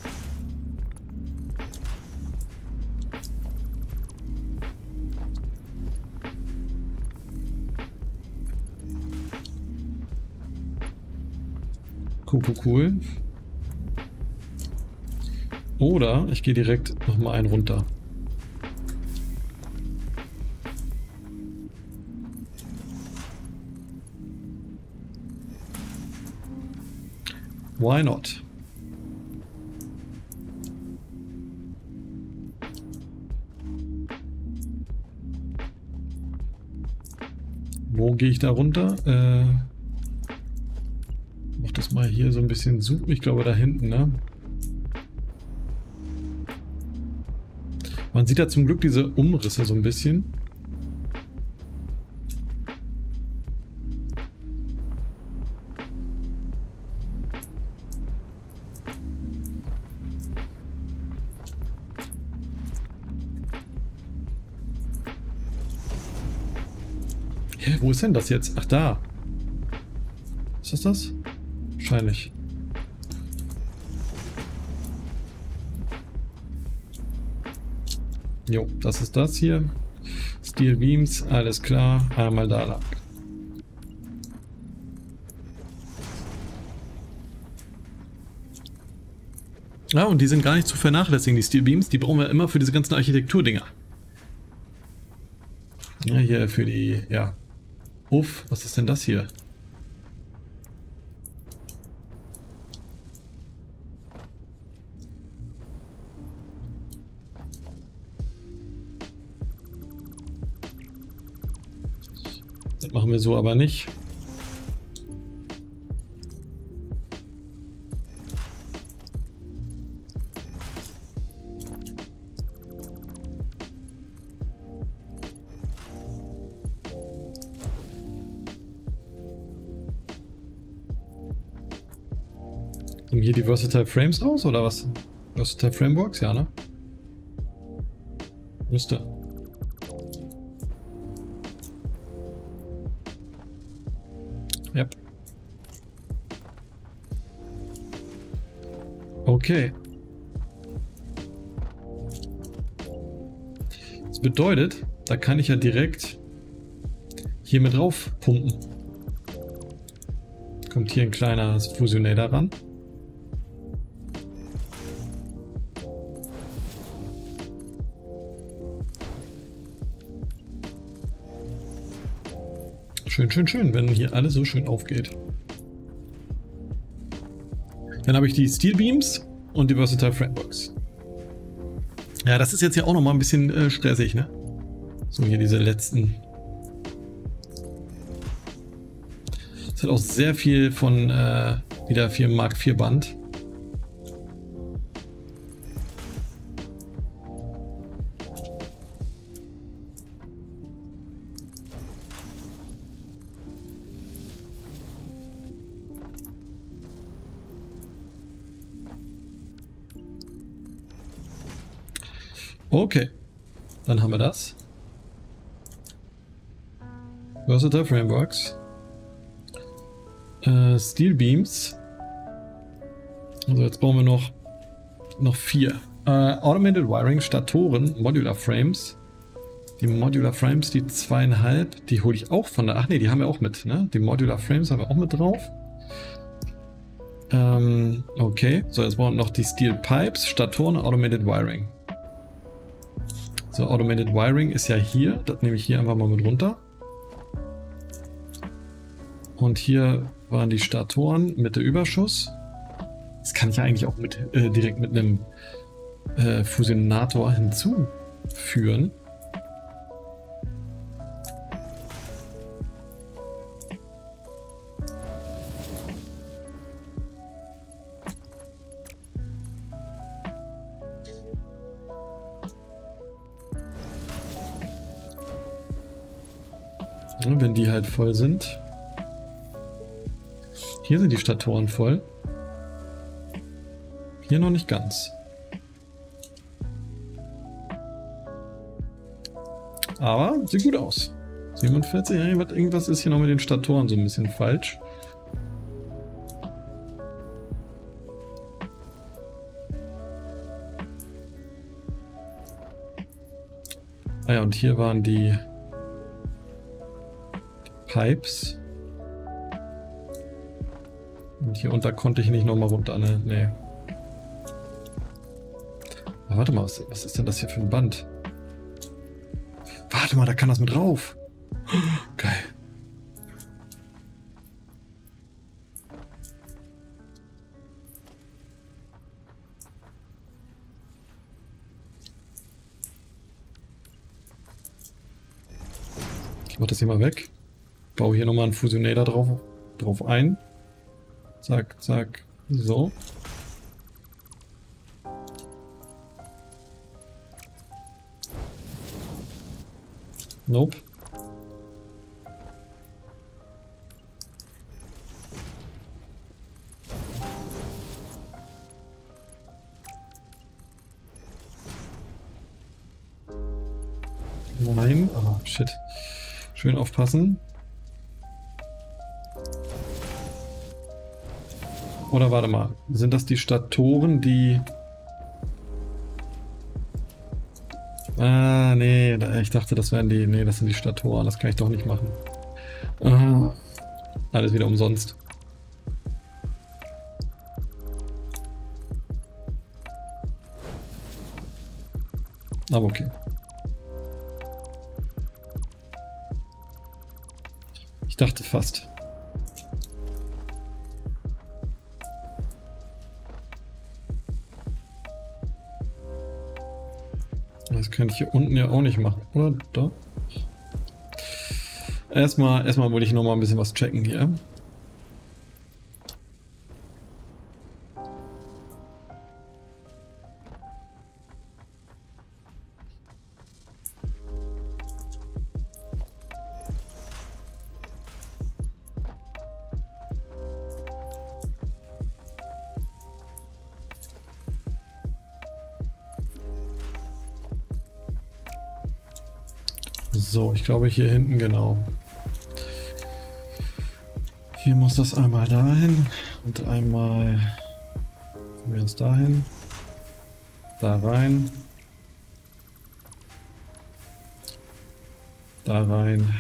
Cool. Oder ich gehe direkt nochmal einen runter. Why not? Wo gehe ich da runter? Mach das mal hier so ein bisschen zoomen. Ich glaube da hinten, ne? Man sieht da zum Glück diese Umrisse so ein bisschen. Hä, wo ist denn das jetzt? Ach, da. Ist das das? Wahrscheinlich. Jo, das ist das hier. Steel Beams, alles klar. Einmal da lang. Ja, und die sind gar nicht zu vernachlässigen, die Steel Beams. Die brauchen wir immer für diese ganzen Architekturdinger. Ja, hier für die, ja. Uff, was ist denn das hier? Das machen wir so aber nicht. Hier die Versatile Frames aus, oder was? Versatile Frameworks, ja, ne? Müsste. Ja. Okay. Das bedeutet, da kann ich ja direkt hier mit drauf pumpen. Kommt hier ein kleiner Fusionator ran. Schön, wenn hier alles so schön aufgeht. Dann habe ich die Steel Beams und die Versatile Frameworks. Ja, das ist jetzt ja auch noch mal ein bisschen stressig, ne? So, hier diese letzten. Das hat auch sehr viel von wieder 4 Mark 4 Band. Okay, dann haben wir das. Versatile Frameworks. Steel Beams. Also jetzt brauchen wir noch 4. Automated Wiring, Statoren, Modular Frames. Die Modular Frames, die 2,5, die hole ich auch von der... Ach nee, die haben wir auch mit, ne? Die Modular Frames haben wir auch mit drauf. Okay, so jetzt brauchen wir noch die Steel Pipes, Statoren, Automated Wiring. So, Automated Wiring ist ja hier. Das nehme ich hier einfach mal mit runter. Und hier waren die Statoren mit der Überschuss. Das kann ich ja eigentlich auch direkt mit einem Fusionator hinzuführen. Ja, wenn die halt voll sind. Hier sind die Statoren voll. Hier noch nicht ganz. Aber sieht gut aus. 47, irgendwas ist hier noch mit den Statoren so ein bisschen falsch. Ah ja, und hier waren die Pipes. Und hier unter konnte ich nicht nochmal runter, ne? Nee. Aber warte mal, was ist denn das hier für ein Band? Warte mal, da kann das mit drauf. Geil. Ich mach das hier mal weg. Baue hier nochmal einen Fusionator drauf ein. Zack, zack. So. Nope. Nein. Ah, shit. Schön aufpassen. Oder warte mal. Sind das die Statoren, die... Ah, nee. Ich dachte, das wären die... Nee, das sind die Statoren. Das kann ich doch nicht machen. Alles wieder umsonst. Aber okay. Ich dachte fast. Das kann ich hier unten ja auch nicht machen, oder? Da? Erstmal wollte ich noch mal ein bisschen was checken hier. So, ich glaube hier hinten genau. Hier muss das einmal dahin und einmal wir uns dahin, da rein, da rein.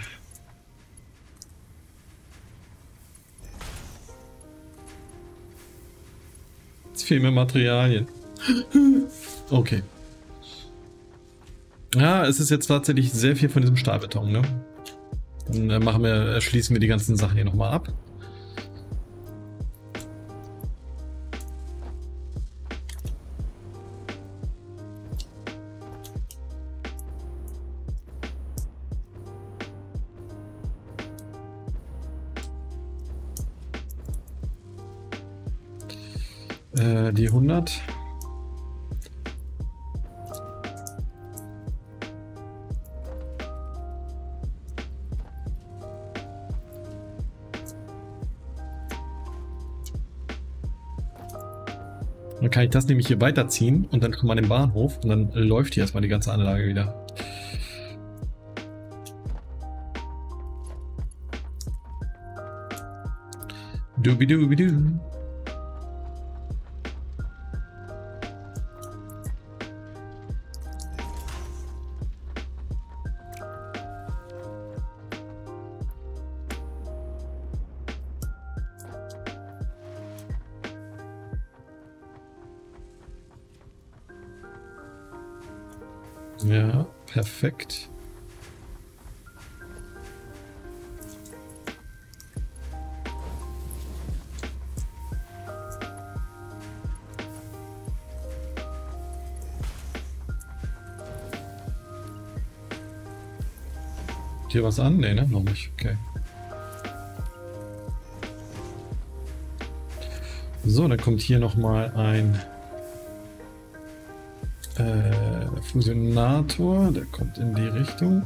Jetzt fehlen mir Materialien. Okay. Ja, es ist jetzt tatsächlich sehr viel von diesem Stahlbeton, ne? Dann schließen wir die ganzen Sachen hier nochmal ab. Die 100. Dann kann ich das nämlich hier weiterziehen und dann kommt man den Bahnhof und dann läuft hier erstmal die ganze Anlage wieder. Dubidubidu. Ja, perfekt. Hier was an? Nee, ne? Noch nicht. Okay. So, dann kommt hier nochmal ein Fusionator. Der kommt in die Richtung.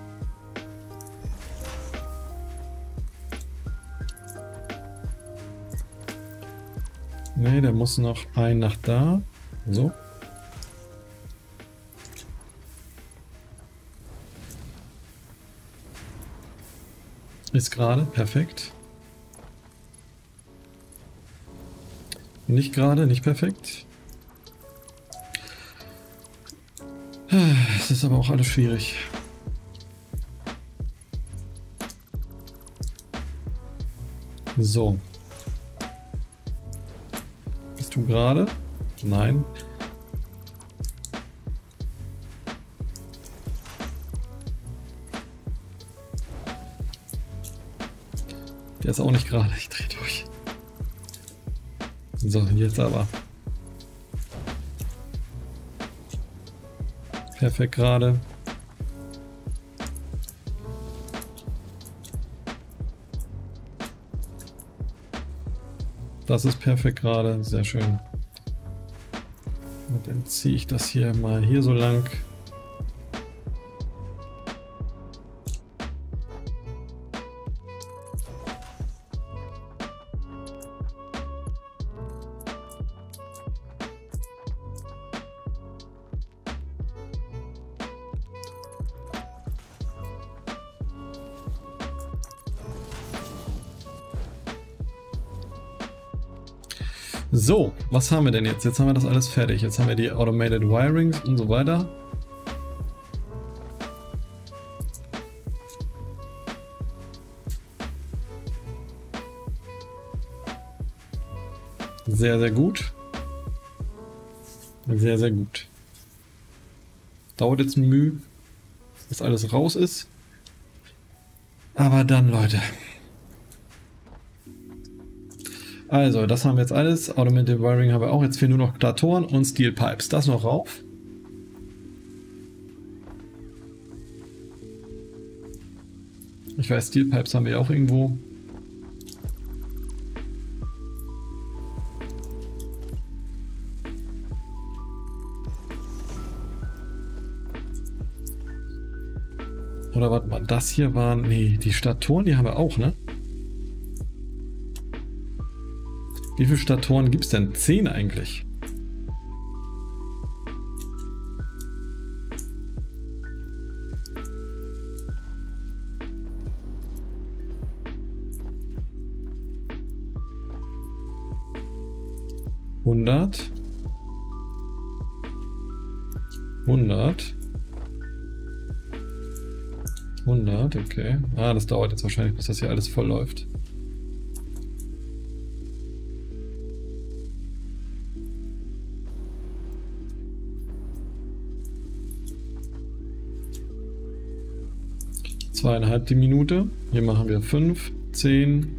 Ne, der muss noch ein nach da. So. Ist gerade, perfekt. Nicht gerade, nicht perfekt. Es ist aber auch alles schwierig. So. Bist du gerade? Nein. Der ist auch nicht gerade. Ich drehe durch. So, jetzt aber. Perfekt gerade. Das ist perfekt gerade. Sehr schön. Und dann ziehe ich das hier mal hier so lang. So, was haben wir denn jetzt? Jetzt haben wir das alles fertig. Jetzt haben wir die Automated Wirings und so weiter. Sehr, sehr gut. Sehr, sehr gut. Dauert jetzt Mühe, dass alles raus ist. Aber dann, Leute. Also, das haben wir jetzt alles. Automated Wiring haben wir auch. Jetzt fehlen nur noch Datoren und Steel Pipes. Das noch rauf. Ich weiß, Steel Pipes haben wir auch irgendwo. Oder warte mal, das hier waren... Nee, die Statoren, die haben wir auch, ne? Wie viele Statoren gibt es denn? 10 eigentlich. Hundert. 100, okay. Ah, das dauert jetzt wahrscheinlich, bis das hier alles voll läuft. Zweieinhalb die Minute. Hier machen wir 5, 10,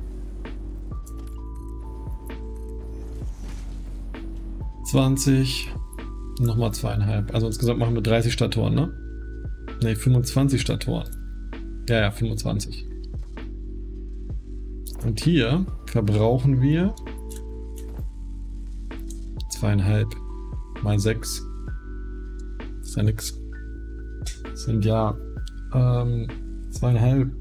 20, nochmal 2,5. Also insgesamt machen wir 30 Statoren, ne? Ne, 25 Statoren. Ja, 25. Und hier verbrauchen wir 2,5 mal 6. Das ist ja nix. Das sind ja 2,5.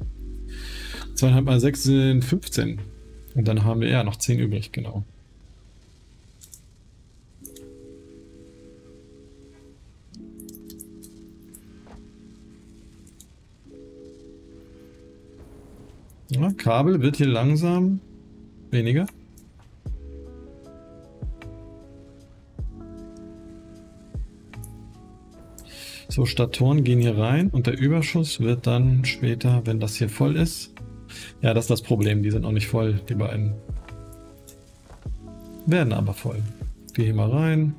2,5 mal 6 sind 15. Und dann haben wir ja noch 10 übrig, genau. Ja, Kabel wird hier langsam weniger. So, Statoren gehen hier rein und der Überschuss wird dann später, wenn das hier voll ist. Ja, das ist das Problem, die sind noch nicht voll, die beiden. Werden aber voll. Geh hier mal rein.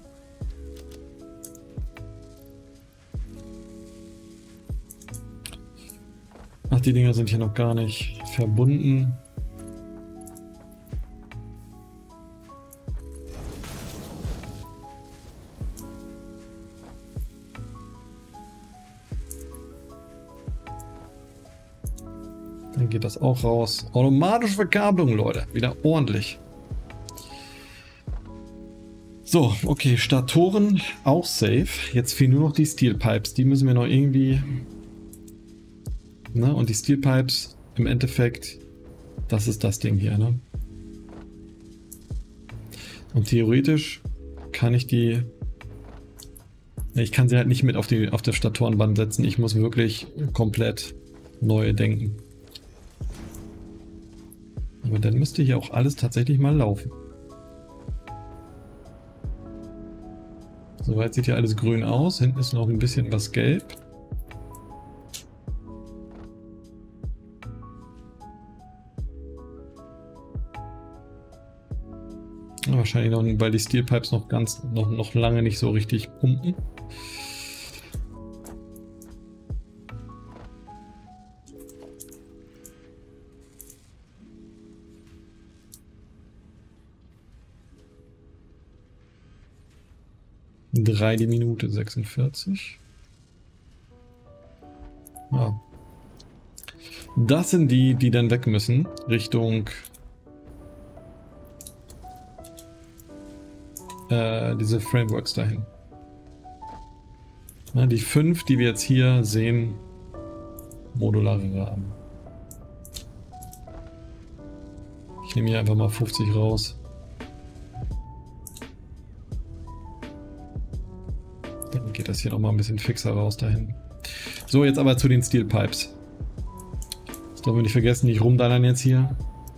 Ach, die Dinger sind hier noch gar nicht verbunden. Dann geht das auch raus. Automatische Verkabelung, Leute. Wieder ordentlich. So, okay. Statoren auch safe. Jetzt fehlen nur noch die Steel Pipes. Die müssen wir noch irgendwie... Ne? Und die Steel Pipes im Endeffekt, das ist das Ding hier. Ne? Und theoretisch kann ich die... Ich kann sie halt nicht mit auf der Statorenband setzen. Ich muss wirklich komplett neu denken. Aber dann müsste hier auch alles tatsächlich mal laufen. Soweit sieht hier alles grün aus. Hinten ist noch ein bisschen was gelb. Wahrscheinlich noch, weil die Steel Pipes noch lange nicht so richtig pumpen. Die Minute 46. Ja. Das sind die, die dann weg müssen, Richtung diese Frameworks dahin. Ja, die 5, die wir jetzt hier sehen, modulare Rahmen. Ich nehme hier einfach mal 50 raus. Dann geht das hier noch mal ein bisschen fixer raus dahin. So, jetzt aber zu den Steel Pipes. Das dürfen wir nicht vergessen, nicht rumdallern jetzt hier.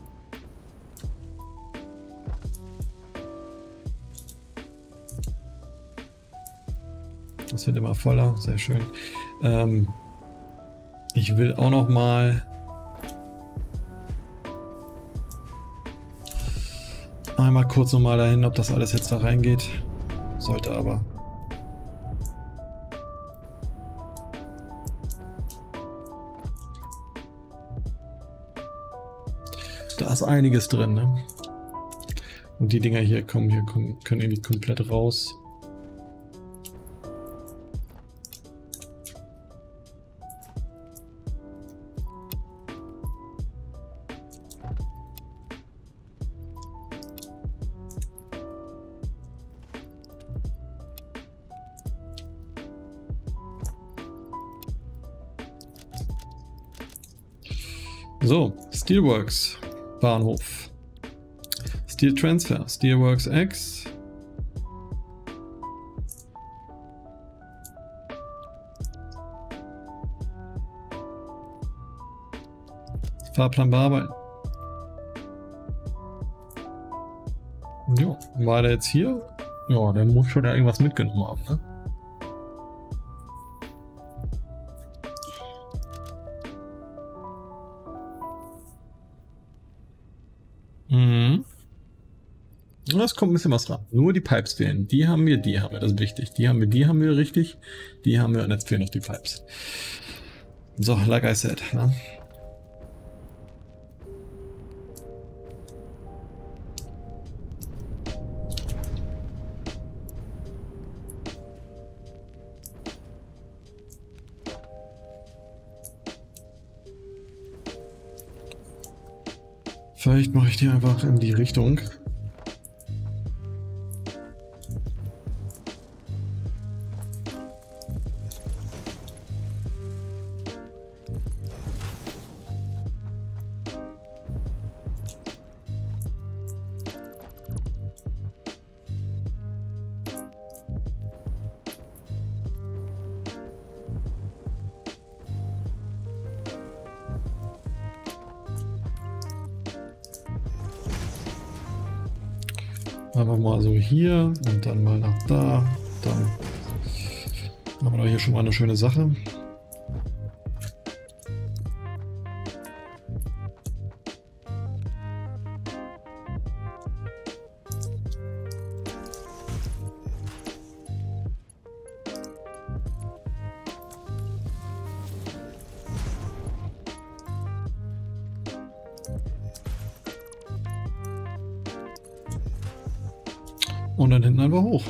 Das wird immer voller, sehr schön. Ich will auch noch mal einmal kurz noch mal dahin, ob das alles jetzt da reingeht. Sollte aber. Da ist einiges drin, ne? Und die Dinger hier können irgendwie komplett raus. So, Steelworks Bahnhof. Steel Transfer, Steelworks X. Fahrplan bearbeiten. Ja, war der jetzt hier? Ja, der muss schon da irgendwas mitgenommen haben, ne? Es kommt ein bisschen was ran. Nur die Pipes fehlen. Die haben wir, das ist wichtig. Die haben wir richtig. Die haben wir und jetzt fehlen noch die Pipes. So, like I said. Ne? Vielleicht mache ich die einfach in die Richtung. Einfach mal so hier und dann mal nach da. Dann haben wir doch hier schon mal eine schöne Sache. Und dann hinten einfach hoch.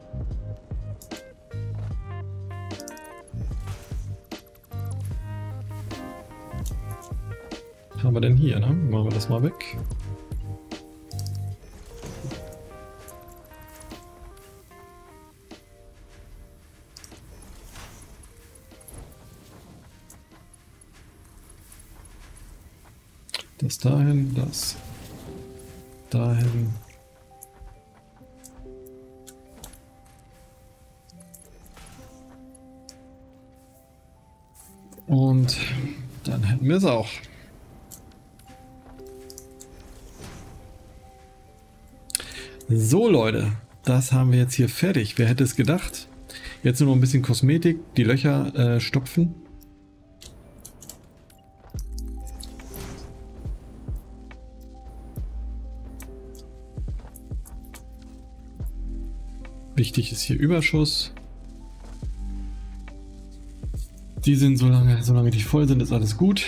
Was haben wir denn hier, ne? Machen wir das mal weg. Das dahin, das dahin. Und dann hätten wir es auch. So Leute, das haben wir jetzt hier fertig. Wer hätte es gedacht? Jetzt nur noch ein bisschen Kosmetik, die Löcher stopfen. Wichtig ist hier Überschuss. Die sind solange die voll sind, ist alles gut.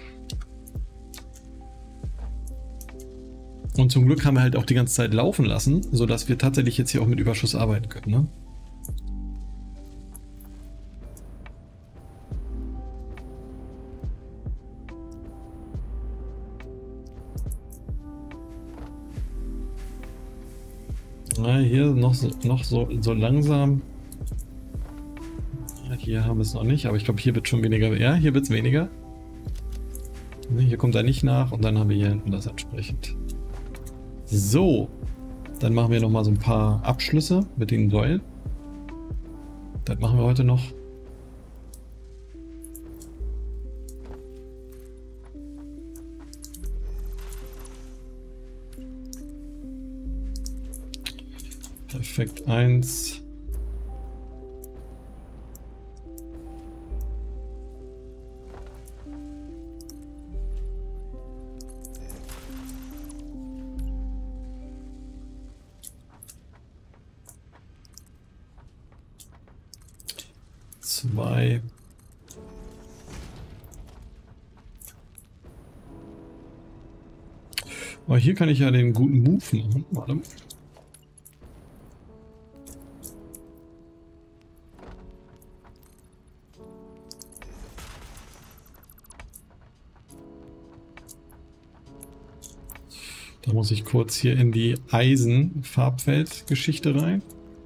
Und zum Glück haben wir halt auch die ganze Zeit laufen lassen, sodass wir tatsächlich jetzt hier auch mit Überschuss arbeiten können, ne? Na, hier noch so langsam. Hier haben wir es noch nicht, aber ich glaube, hier wird schon weniger. Ja, hier wird es weniger. Hier kommt er nicht nach und dann haben wir hier hinten das entsprechend. So, dann machen wir noch mal so ein paar Abschlüsse mit den Säulen. Das machen wir heute noch. Perfekt, 1. Zwei. Aber hier kann ich ja den guten Move machen. Warte. Da muss ich kurz hier in die Eisen-Farbfeld-Geschichte rein.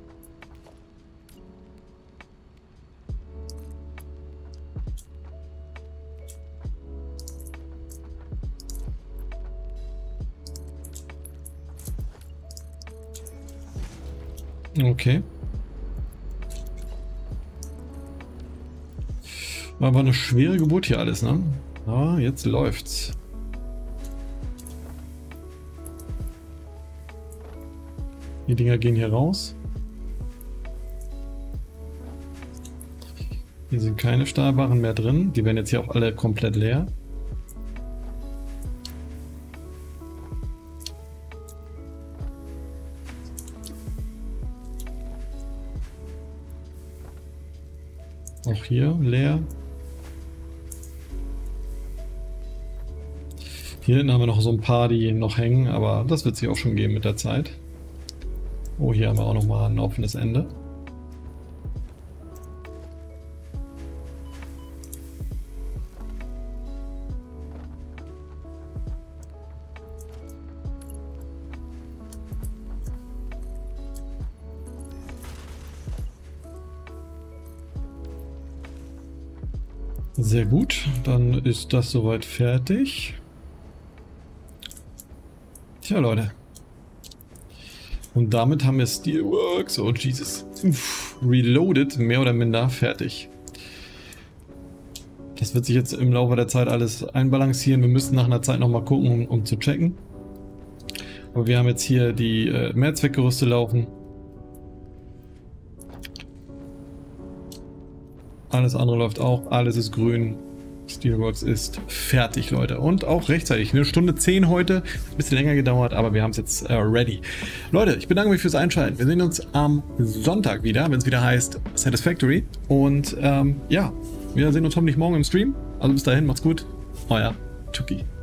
Okay. War aber eine schwere Geburt hier alles, ne? Aber jetzt läuft's. Die Dinger gehen hier raus. Hier sind keine Stahlbarren mehr drin. Die werden jetzt hier auch alle komplett leer. Auch hier leer. Hier hinten haben wir noch so ein paar, die noch hängen, aber das wird sich auch schon geben mit der Zeit. Oh, hier haben wir auch noch mal ein offenes Ende. Sehr gut, dann ist das soweit fertig. Tja, Leute. Und damit haben wir Steelworks, oh Jesus, Reloaded, mehr oder minder fertig. Das wird sich jetzt im Laufe der Zeit alles einbalancieren. Wir müssen nach einer Zeit nochmal gucken, um zu checken. Aber wir haben jetzt hier die Mehrzweckgerüste laufen. Alles andere läuft auch, alles ist grün. Steelworks ist fertig, Leute. Und auch rechtzeitig. 1:10 heute. Ein bisschen länger gedauert, aber wir haben es jetzt ready. Leute, ich bedanke mich fürs Einschalten. Wir sehen uns am Sonntag wieder, wenn es wieder heißt Satisfactory. Und ja, wir sehen uns hoffentlich morgen im Stream. Also bis dahin, macht's gut. Euer Chucky.